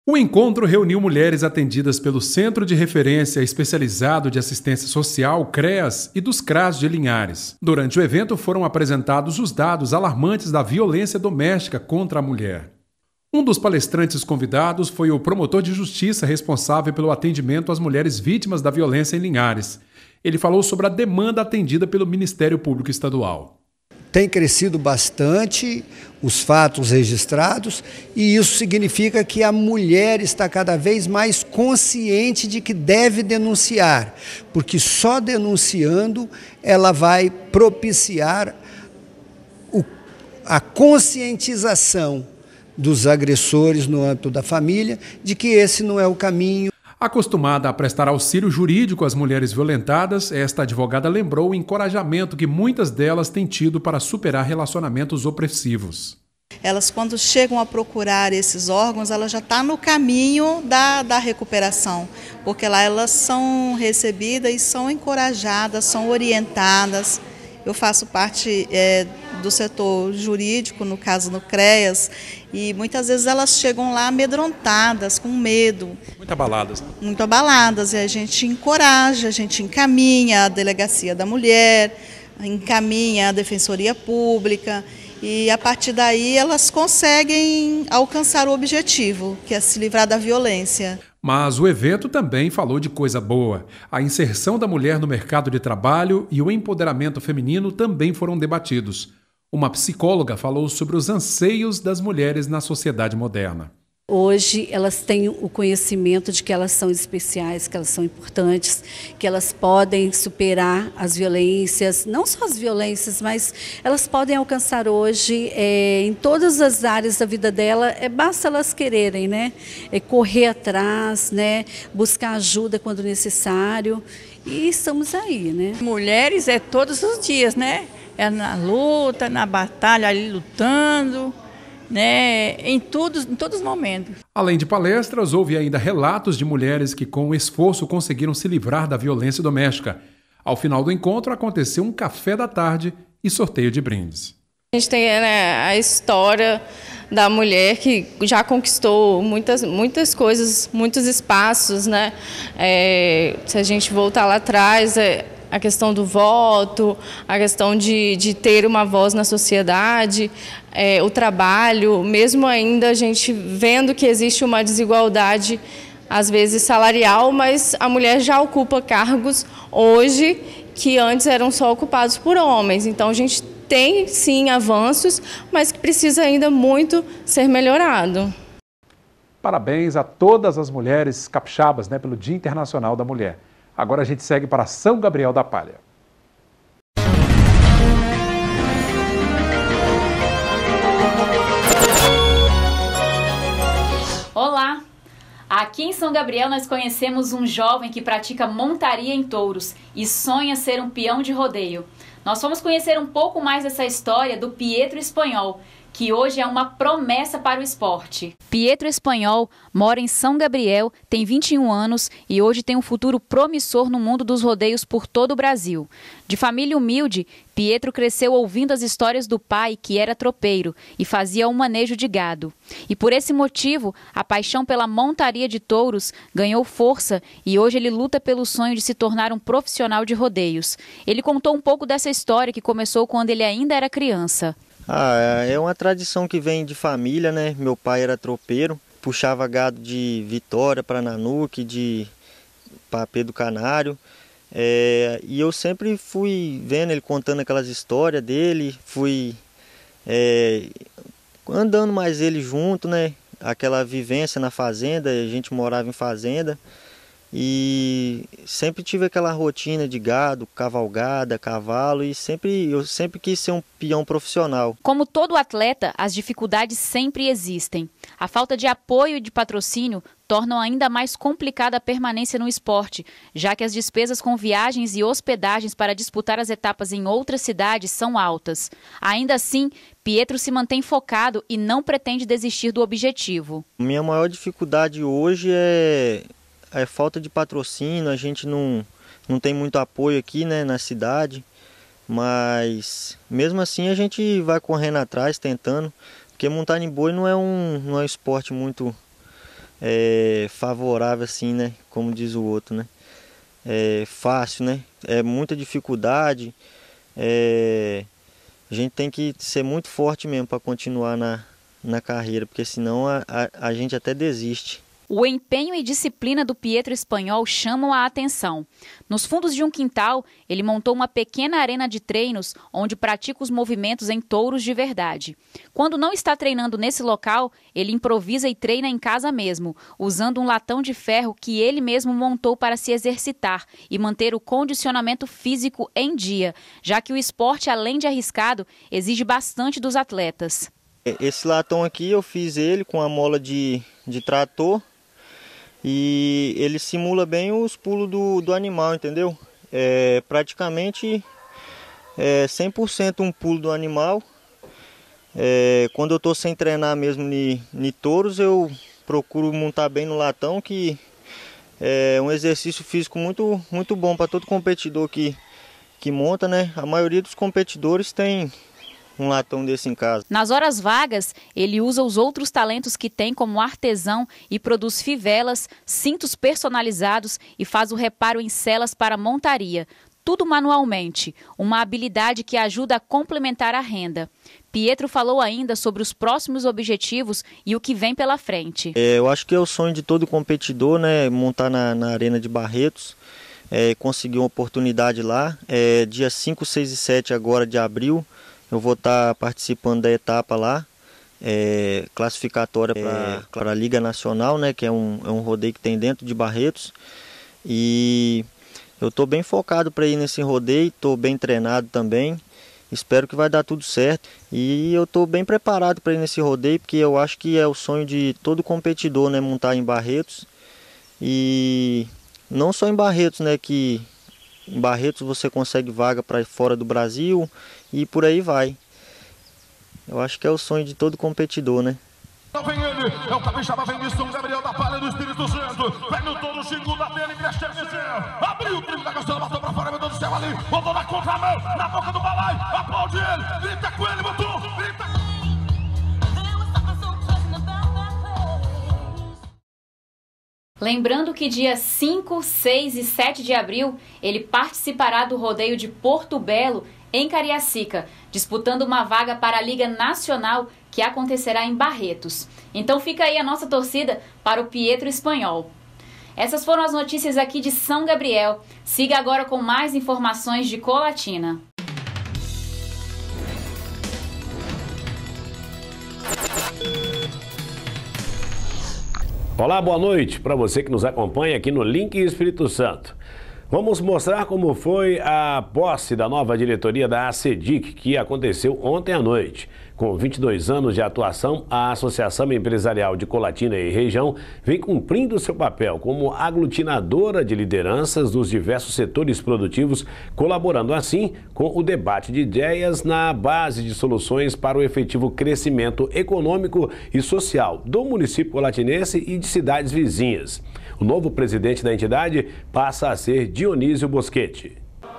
O encontro reuniu mulheres atendidas pelo Centro de Referência Especializado de Assistência Social, CREAS, e dos CRAS de Linhares. Durante o evento foram apresentados os dados alarmantes da violência doméstica contra a mulher. Um dos palestrantes convidados foi o promotor de justiça responsável pelo atendimento às mulheres vítimas da violência em Linhares. Ele falou sobre a demanda atendida pelo Ministério Público Estadual. Tem crescido bastante os fatos registrados e isso significa que a mulher está cada vez mais consciente de que deve denunciar, porque só denunciando ela vai propiciar a conscientização dos agressores no âmbito da família de que esse não é o caminho. Acostumada a prestar auxílio jurídico às mulheres violentadas, esta advogada lembrou o encorajamento que muitas delas têm tido para superar relacionamentos opressivos. Elas, quando chegam a procurar esses órgãos, elas já estão no caminho da recuperação, porque lá elas são recebidas e são encorajadas, são orientadas. Eu faço parte do setor jurídico, no caso no CREAS, e muitas vezes elas chegam lá amedrontadas, com medo. Muito abaladas. Muito abaladas, e a gente encoraja, a gente encaminha a Delegacia da Mulher, encaminha a Defensoria Pública, e a partir daí elas conseguem alcançar o objetivo, que é se livrar da violência. Mas o evento também falou de coisa boa. A inserção da mulher no mercado de trabalho e o empoderamento feminino também foram debatidos. Uma psicóloga falou sobre os anseios das mulheres na sociedade moderna. Hoje elas têm o conhecimento de que elas são especiais, que elas são importantes, que elas podem superar as violências, não só as violências, mas elas podem alcançar hoje em todas as áreas da vida dela, basta elas quererem, né? Correr atrás, né? Buscar ajuda quando necessário, e estamos aí, né? Mulheres todos os dias, né? É na luta, na batalha, ali lutando, né, em todos os momentos. Além de palestras, houve ainda relatos de mulheres que com esforço conseguiram se livrar da violência doméstica. Ao final do encontro aconteceu um café da tarde e sorteio de brindes. A gente tem a história da mulher que já conquistou muitas coisas, muitos espaços, né? Se a gente voltar lá atrás, a questão do voto, a questão de ter uma voz na sociedade, o trabalho, mesmo ainda a gente vendo que existe uma desigualdade, às vezes salarial, mas a mulher já ocupa cargos hoje que antes eram só ocupados por homens. Então a gente tem sim avanços, mas que precisa ainda muito ser melhorado. Parabéns a todas as mulheres capixabas, né, pelo Dia Internacional da Mulher. Agora a gente segue para São Gabriel da Palha. Olá! Aqui em São Gabriel nós conhecemos um jovem que pratica montaria em touros e sonha ser um peão de rodeio. Nós fomos conhecer um pouco mais dessa história do Pietro Espanhol, que hoje é uma promessa para o esporte. Pietro Espanhol mora em São Gabriel, tem 21 anos e hoje tem um futuro promissor no mundo dos rodeios por todo o Brasil. De família humilde, Pietro cresceu ouvindo as histórias do pai, que era tropeiro e fazia um manejo de gado. E por esse motivo, a paixão pela montaria de touros ganhou força e hoje ele luta pelo sonho de se tornar um profissional de rodeios. Ele contou um pouco dessa história que começou quando ele ainda era criança. É uma tradição que vem de família, né? Meu pai era tropeiro, puxava gado de Vitória para Nanuque, para Pedro Canário. E eu sempre fui vendo ele contando aquelas histórias dele, fui andando mais ele junto, né? Aquela vivência na fazenda, a gente morava em fazenda. E sempre tive aquela rotina de gado, cavalgada, cavalo, e eu sempre quis ser um peão profissional. Como todo atleta, as dificuldades sempre existem. A falta de apoio e de patrocínio tornam ainda mais complicada a permanência no esporte, já que as despesas com viagens e hospedagens para disputar as etapas em outras cidades são altas. Ainda assim, Pietro se mantém focado e não pretende desistir do objetivo. Minha maior dificuldade hoje é falta de patrocínio, a gente não tem muito apoio aqui, né, na cidade, mas mesmo assim a gente vai correndo atrás, tentando, porque montar em boi não é um esporte muito favorável assim, né? Como diz o outro, né? Fácil, né? É muita dificuldade. A gente tem que ser muito forte mesmo para continuar na carreira, porque senão a gente até desiste. O empenho e disciplina do Pietro Espanhol chamam a atenção. Nos fundos de um quintal, ele montou uma pequena arena de treinos onde pratica os movimentos em touros de verdade. Quando não está treinando nesse local, ele improvisa e treina em casa mesmo, usando um latão de ferro que ele mesmo montou para se exercitar e manter o condicionamento físico em dia, já que o esporte, além de arriscado, exige bastante dos atletas. Esse latão aqui eu fiz ele com a mola de trator. E ele simula bem os pulos do animal, entendeu? Praticamente 100% um pulo do animal. Quando eu estou sem treinar mesmo em touros, eu procuro montar bem no latão, que é um exercício físico muito, muito bom para todo competidor que monta, né? A maioria dos competidores tem um latão desse em casa. Nas horas vagas, ele usa os outros talentos que tem como artesão e produz fivelas, cintos personalizados e faz o reparo em celas para montaria. Tudo manualmente, uma habilidade que ajuda a complementar a renda. Pietro falou ainda sobre os próximos objetivos e o que vem pela frente. Eu acho que é o sonho de todo competidor, né? Montar na Arena de Barretos. Conseguir uma oportunidade lá. Dia 5, 6 e 7 agora de abril. Eu vou estar participando da etapa lá, classificatória para a Liga Nacional, né, que é um rodeio que tem dentro de Barretos. E eu estou bem focado para ir nesse rodeio, estou bem treinado também. Espero que vai dar tudo certo. E eu estou bem preparado para ir nesse rodeio, porque eu acho que é o sonho de todo competidor, né, montar em Barretos. E não só em Barretos, né, que em Barretos você consegue vaga para fora do Brasil e por aí vai. Eu acho que é o sonho de todo competidor, né? Vem ele, é o capixaba, vem de São Gabriel da Palha do Espírito Santo. Vem no todo, segunda dele, mexe de céu. Abriu o trilho da Castela, botou pra fora, meu Deus do céu ali. Botou na contramão, na boca do balaio. Aplaude ele, grita com ele, botou, grita. Lembrando que dia 5, 6 e 7 de abril, ele participará do rodeio de Porto Belo, em Cariacica, disputando uma vaga para a Liga Nacional, que acontecerá em Barretos. Então fica aí a nossa torcida para o Pietro Espanhol. Essas foram as notícias aqui de São Gabriel. Siga agora com mais informações de Colatina. Olá, boa noite para você que nos acompanha aqui no Link Espírito Santo. Vamos mostrar como foi a posse da nova diretoria da ACEDIC, que aconteceu ontem à noite. Com 22 anos de atuação, a Associação Empresarial de Colatina e Região vem cumprindo seu papel como aglutinadora de lideranças dos diversos setores produtivos, colaborando assim com o debate de ideias na base de soluções para o efetivo crescimento econômico e social do município colatinense e de cidades vizinhas. O novo presidente da entidade passa a ser Dionísio Bosquete.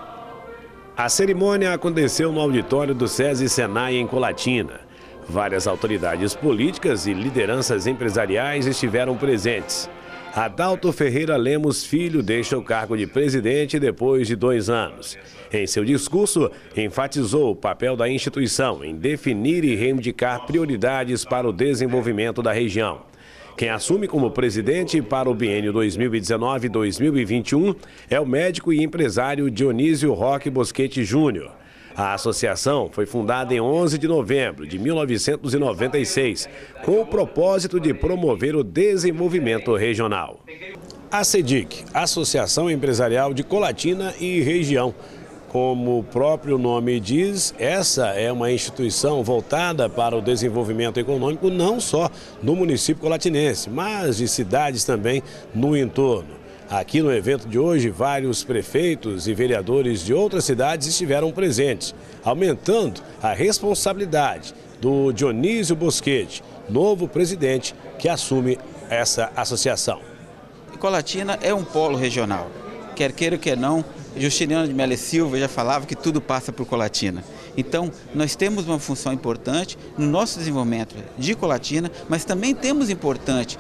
A cerimônia aconteceu no auditório do SESI Senai em Colatina. Várias autoridades políticas e lideranças empresariais estiveram presentes. Adalto Ferreira Lemos Filho deixa o cargo de presidente depois de 2 anos. Em seu discurso, enfatizou o papel da instituição em definir e reivindicar prioridades para o desenvolvimento da região. Quem assume como presidente para o biênio 2019-2021 é o médico e empresário Dionísio Roque Bosquete Júnior. A associação foi fundada em 11 de novembro de 1996, com o propósito de promover o desenvolvimento regional. A ACEDIC, Associação Empresarial de Colatina e Região. Como o próprio nome diz, essa é uma instituição voltada para o desenvolvimento econômico não só no município colatinense, mas de cidades também no entorno. Aqui no evento de hoje, vários prefeitos e vereadores de outras cidades estiveram presentes, aumentando a responsabilidade do Dionísio Bosquete, novo presidente que assume essa associação. Colatina é um polo regional, quer queira, quer não. Justiniano de Melo Silva já falava que tudo passa por Colatina. Então, nós temos uma função importante no nosso desenvolvimento de Colatina, mas também temos importante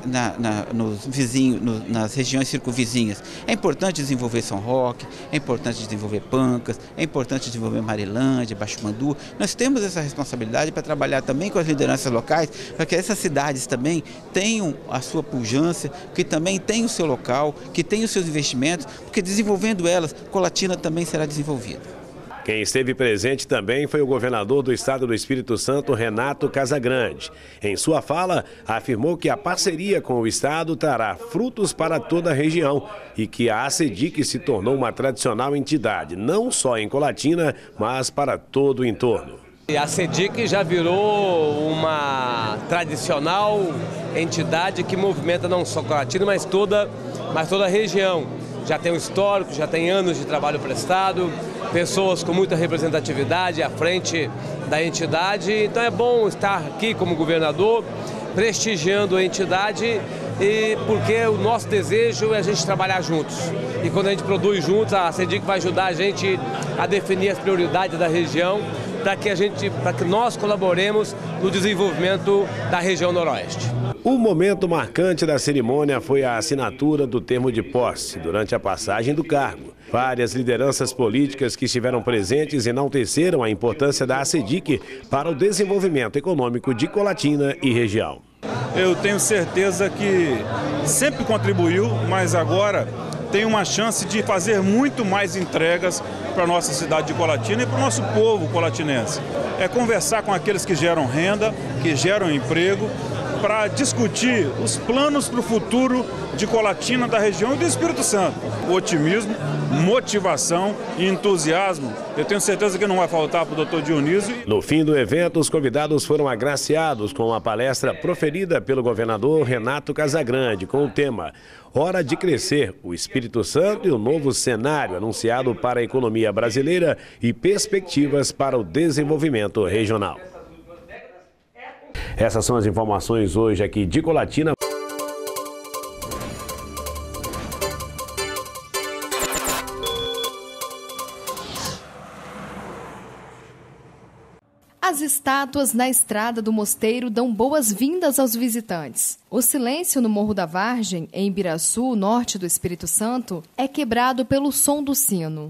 nos vizinhos, nas regiões circunvizinhas. É importante desenvolver São Roque, é importante desenvolver Pancas, é importante desenvolver Marilândia, Baixo Mandu. Nós temos essa responsabilidade para trabalhar também com as lideranças locais, para que essas cidades também tenham a sua pujança, que também tenham o seu local, que tenham os seus investimentos, porque desenvolvendo elas, Colatina também será desenvolvida. Quem esteve presente também foi o governador do estado do Espírito Santo, Renato Casagrande. Em sua fala, afirmou que a parceria com o estado trará frutos para toda a região e que a ACEDIC se tornou uma tradicional entidade, não só em Colatina, mas para todo o entorno. A ACEDIC já virou uma tradicional entidade que movimenta não só Colatina, mas toda a região. Já tem um histórico, já tem anos de trabalho prestado, pessoas com muita representatividade à frente da entidade. Então é bom estar aqui como governador, prestigiando a entidade, e porque o nosso desejo é a gente trabalhar juntos. E quando a gente produz juntos, a ACEDIC vai ajudar a gente a definir as prioridades da região, para que nós colaboremos no desenvolvimento da região noroeste. O momento marcante da cerimônia foi a assinatura do termo de posse durante a passagem do cargo. Várias lideranças políticas que estiveram presentes enalteceram a importância da ACEDIC para o desenvolvimento econômico de Colatina e região. Eu tenho certeza que sempre contribuiu, mas agora tem uma chance de fazer muito mais entregas para a nossa cidade de Colatina e para o nosso povo colatinense. É conversar com aqueles que geram renda, que geram emprego, para discutir os planos para o futuro de Colatina, da região e do Espírito Santo. Otimismo, motivação e entusiasmo, eu tenho certeza que não vai faltar para o Dr. Dionísio. No fim do evento, os convidados foram agraciados com uma palestra proferida pelo governador Renato Casagrande, com o tema Hora de Crescer, o Espírito Santo e o novo cenário anunciado para a economia brasileira e perspectivas para o desenvolvimento regional. Essas são as informações hoje aqui de Colatina. As estátuas na estrada do mosteiro dão boas-vindas aos visitantes. O silêncio no Morro da Vargem, em Ibiraçu, norte do Espírito Santo, é quebrado pelo som do sino.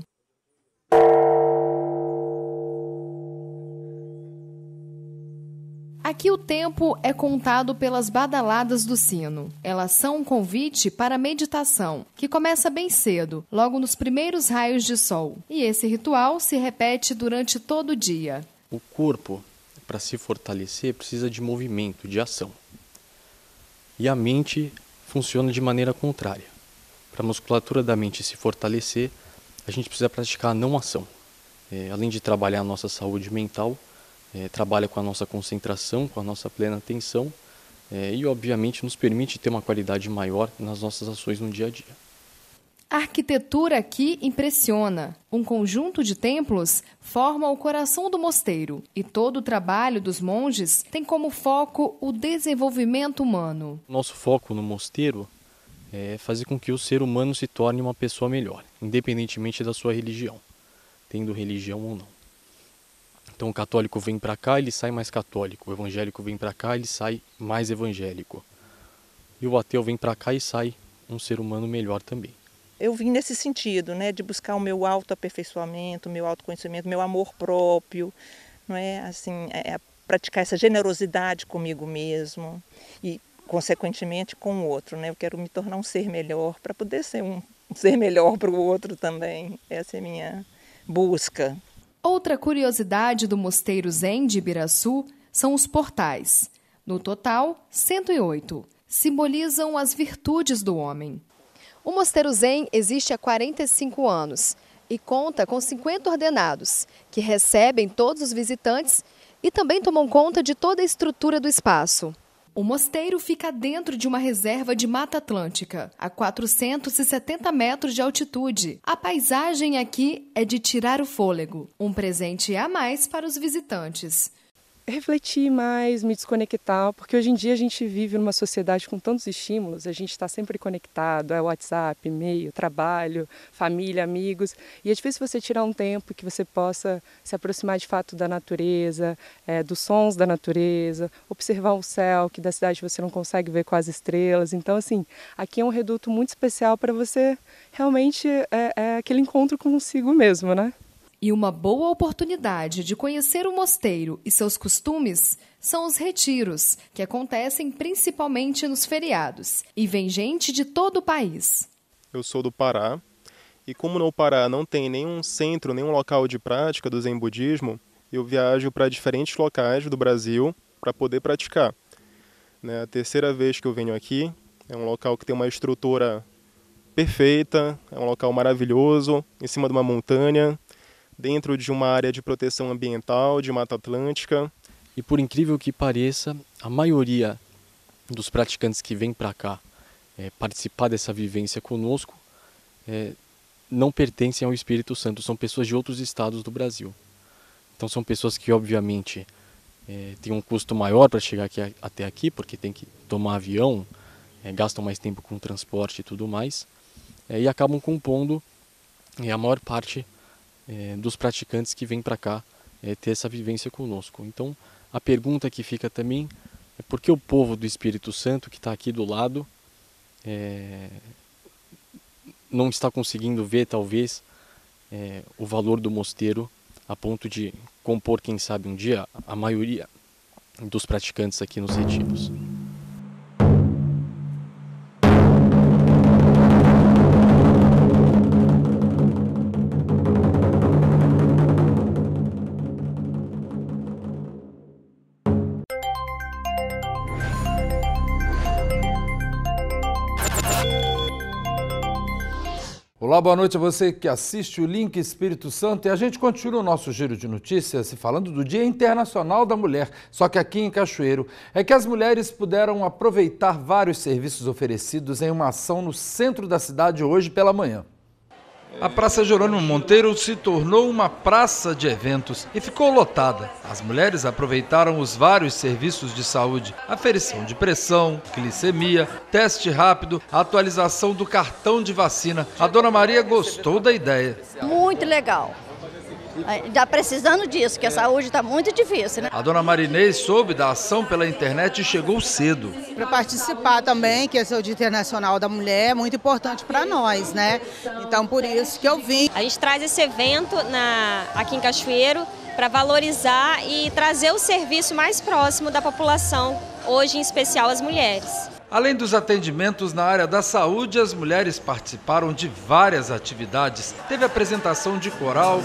Aqui o tempo é contado pelas badaladas do sino. Elas são um convite para a meditação, que começa bem cedo, logo nos primeiros raios de sol. E esse ritual se repete durante todo o dia. O corpo, para se fortalecer, precisa de movimento, de ação. E a mente funciona de maneira contrária. Para a musculatura da mente se fortalecer, a gente precisa praticar a não ação. Além de trabalhar a nossa saúde mental, trabalha com a nossa concentração, com a nossa plena atenção e, obviamente, nos permite ter uma qualidade maior nas nossas ações no dia a dia. A arquitetura aqui impressiona. Um conjunto de templos forma o coração do mosteiro e todo o trabalho dos monges tem como foco o desenvolvimento humano. Nosso foco no mosteiro é fazer com que o ser humano se torne uma pessoa melhor, independentemente da sua religião, tendo religião ou não. Então o católico vem para cá, ele sai mais católico. O evangélico vem para cá, ele sai mais evangélico. E o ateu vem para cá e sai um ser humano melhor também. Eu vim nesse sentido, né, de buscar o meu autoaperfeiçoamento, o meu autoconhecimento, o meu amor próprio, não é? Assim, praticar essa generosidade comigo mesmo e, consequentemente, com o outro, né? Eu quero me tornar um ser melhor para poder ser um ser melhor para o outro também. Essa é a minha busca. Outra curiosidade do Mosteiro Zen de Ibiraçu são os portais. No total, 108. Simbolizam as virtudes do homem. O Mosteiro Zen existe há 45 anos e conta com 50 ordenados, que recebem todos os visitantes e também tomam conta de toda a estrutura do espaço. O mosteiro fica dentro de uma reserva de Mata Atlântica, a 470 metros de altitude. A paisagem aqui é de tirar o fôlego, um presente a mais para os visitantes. refletir mais, me desconectar, porque hoje em dia a gente vive numa sociedade com tantos estímulos, a gente está sempre conectado, é WhatsApp, e-mail, trabalho, família, amigos, e é difícil você tirar um tempo que você possa se aproximar de fato da natureza, dos sons da natureza, observar o céu, que da cidade você não consegue ver com as estrelas. Então, assim, aqui é um reduto muito especial para você realmente aquele encontro consigo mesmo, né? E uma boa oportunidade de conhecer o mosteiro e seus costumes são os retiros, que acontecem principalmente nos feriados. E vem gente de todo o país. Eu sou do Pará, e como no Pará não tem nenhum centro, nenhum local de prática do Zen Budismo, eu viajo para diferentes locais do Brasil para poder praticar. A terceira vez que eu venho aqui, é um local que tem uma estrutura perfeita, é um local maravilhoso, em cima de uma montanha, dentro de uma área de proteção ambiental, de Mata Atlântica. E por incrível que pareça, a maioria dos praticantes que vêm para cá participar dessa vivência conosco não pertencem ao Espírito Santo, são pessoas de outros estados do Brasil. Então são pessoas que obviamente têm um custo maior para chegar até aqui, porque tem que tomar avião, gastam mais tempo com transporte e tudo mais, e acabam compondo a maior parte dos praticantes que vêm para cá ter essa vivência conosco. Então a pergunta que fica também é por que o povo do Espírito Santo que está aqui do lado não está conseguindo ver talvez o valor do mosteiro a ponto de compor, quem sabe um dia, a maioria dos praticantes aqui nos retiros. Olá, boa noite a você que assiste o Link Espírito Santo, e a gente continua o nosso giro de notícias falando do Dia Internacional da Mulher, só que aqui em Cachoeiro é que as mulheres puderam aproveitar vários serviços oferecidos em uma ação no centro da cidade hoje pela manhã. A Praça Jerônimo Monteiro se tornou uma praça de eventos e ficou lotada. As mulheres aproveitaram os vários serviços de saúde, aferição de pressão, glicemia, teste rápido, atualização do cartão de vacina. A Dona Maria gostou da ideia. Muito legal. Está precisando disso, que a saúde está muito difícil, né? A Dona Marinês soube da ação pela internet e chegou cedo. Para participar também, que esse é o Dia Internacional da Mulher, é muito importante para nós, né? Então, por isso que eu vim. A gente traz esse evento aqui em Cachoeiro para valorizar e trazer o serviço mais próximo da população, hoje em especial as mulheres. Além dos atendimentos na área da saúde, as mulheres participaram de várias atividades. Teve apresentação de coral,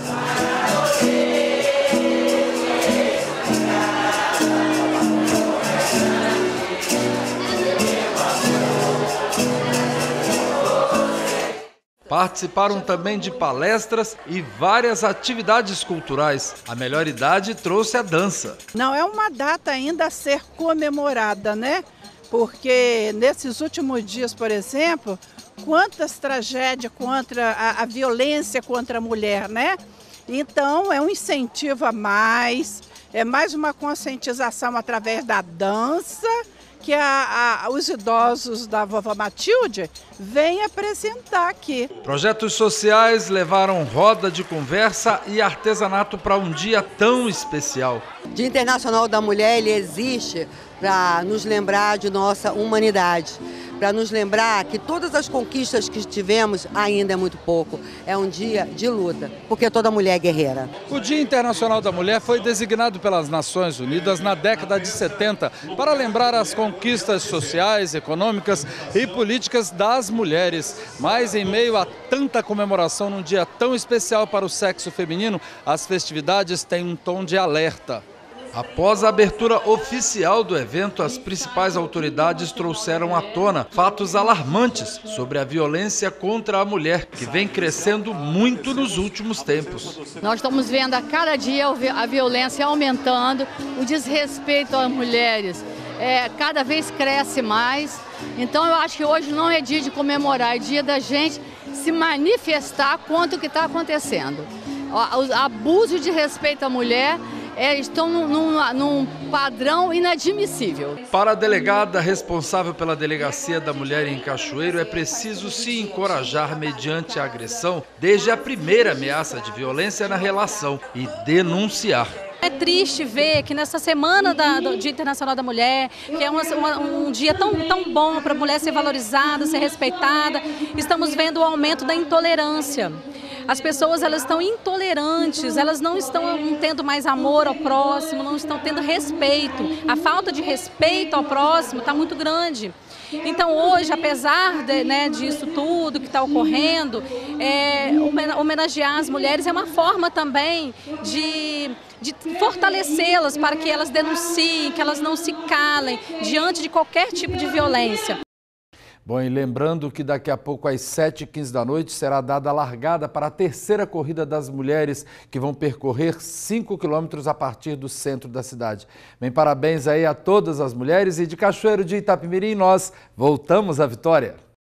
participaram também de palestras e várias atividades culturais. A melhor idade trouxe a dança. Não é uma data ainda a ser comemorada, né? Porque nesses últimos dias, por exemplo, quantas tragédias contra a violência contra a mulher, né? Então é um incentivo a mais, é mais uma conscientização através da dança que os idosos da Vovó Matilde vêm apresentar aqui. Projetos sociais levaram roda de conversa e artesanato para um dia tão especial. O Dia Internacional da Mulher, ele existe para nos lembrar de nossa humanidade, para nos lembrar que todas as conquistas que tivemos ainda é muito pouco. É um dia de luta, porque toda mulher é guerreira. O Dia Internacional da Mulher foi designado pelas Nações Unidas na década de 70 para lembrar as conquistas sociais, econômicas e políticas das mulheres. Mas em meio a tanta comemoração num dia tão especial para o sexo feminino, as festividades têm um tom de alerta. Após a abertura oficial do evento, as principais autoridades trouxeram à tona fatos alarmantes sobre a violência contra a mulher, que vem crescendo muito nos últimos tempos. Nós estamos vendo a cada dia a violência aumentando, o desrespeito às mulheres cada vez cresce mais. Então eu acho que hoje não é dia de comemorar, é dia da gente se manifestar contra o que está acontecendo. O abuso de respeito à mulher estão num padrão inadmissível. Para a delegada responsável pela Delegacia da Mulher em Cachoeiro, é preciso se encorajar mediante a agressão desde a primeira ameaça de violência na relação e denunciar. É triste ver que nessa semana do Dia Internacional da Mulher, que é um dia tão bom para a mulher ser valorizada, ser respeitada, estamos vendo o aumento da intolerância. As pessoas, elas estão intolerantes, elas não estão tendo mais amor ao próximo, não estão tendo respeito. A falta de respeito ao próximo está muito grande. Então hoje, apesar disso tudo que está ocorrendo, homenagear as mulheres é uma forma também de fortalecê-las para que elas denunciem, que elas não se calem diante de qualquer tipo de violência. Bom, e lembrando que daqui a pouco às 7h15 da noite será dada a largada para a terceira corrida das mulheres, que vão percorrer 5 quilômetros a partir do centro da cidade. Bem, parabéns aí a todas as mulheres, e de Cachoeiro de Itapemirim nós voltamos à vitória.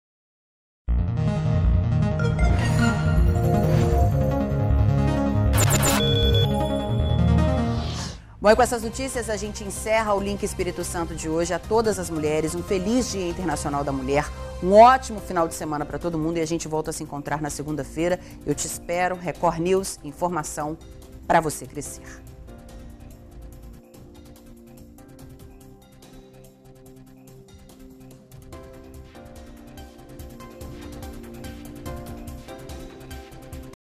Bom, e com essas notícias a gente encerra o Link Espírito Santo de hoje. A todas as mulheres, um feliz Dia Internacional da Mulher, um ótimo final de semana para todo mundo, e a gente volta a se encontrar na segunda-feira. Eu te espero. Record News, informação para você crescer.